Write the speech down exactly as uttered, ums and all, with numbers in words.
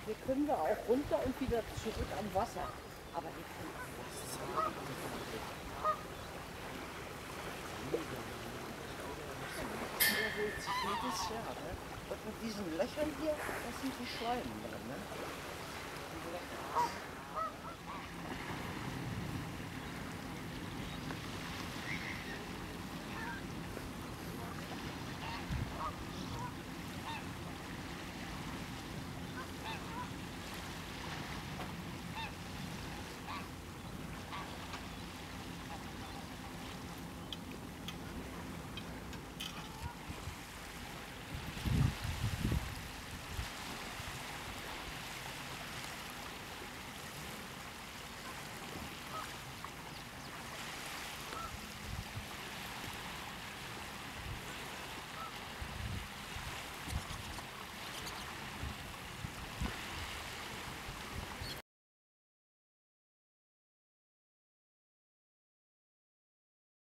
hier können wir auch runter und wieder zurück am Wasser. Aber hier können wir Wasser. Hier holt sich jedes Jahr, ne? Und mit diesen Löchern hier, das sind die Schleim drin, ne? Die Löcher.